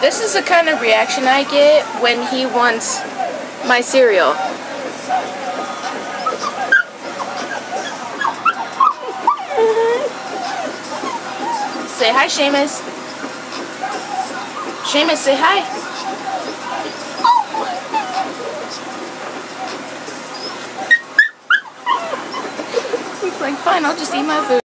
This is the kind of reaction I get when he wants my cereal. Say hi, Seamus. Seamus, say hi. He's like, fine, I'll just eat my food.